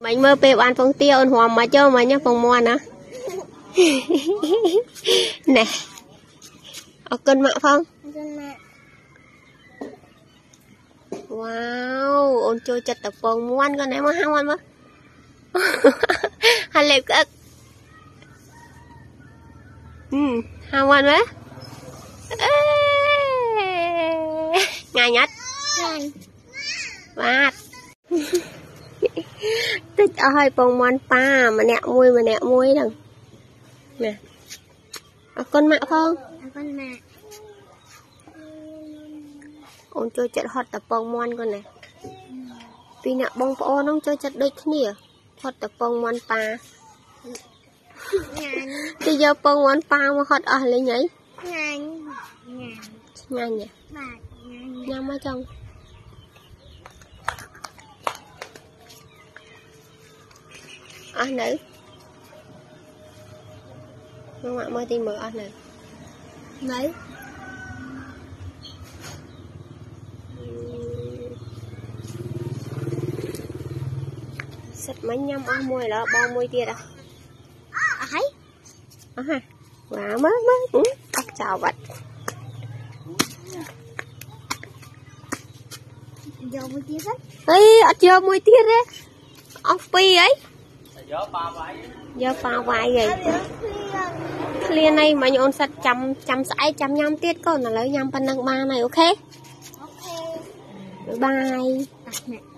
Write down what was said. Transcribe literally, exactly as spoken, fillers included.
Mình mơ pe ăn phong tiêu ăn hoàng mà cho mà nhá phong muôn á. Nè. Ở cân mạ phong. Wow, ôn chơi chặt tập phong muôn con này mà hăng ăn mà. Hai lẹp cực. Ừ, hăng ăn má. Ngay nhất. Vạt. Tích ơi bông mòn pa mà nẹo môi mà nẹo môi đằng nè. À, con mạ không? À, con mạ. Ông chơi chặt hot tập bông mòn con này. Vì nẹo bông po nó chơi chặt đôi thế nè. Hot tập bông mòn pa. Bây giờ bông mòn pa mà hot ở lấy nhảy. Nhanh. Nhanh nhỉ? Nhanh ở trong. À nữ không ạ mới tin mở ăn này đấy sạch mấy nhâm ăn môi đó bao môi kia đó ấy à ha quá mới mới bắt chào vật giờ môi tia đấy ấy ở chưa môi tia đấy ông pi ấy giờ pha vài vậy liền này mà nhon sạch trăm trăm sải trăm nhâm tiết con là lấy nhâm pan năng ba này ok ok bye.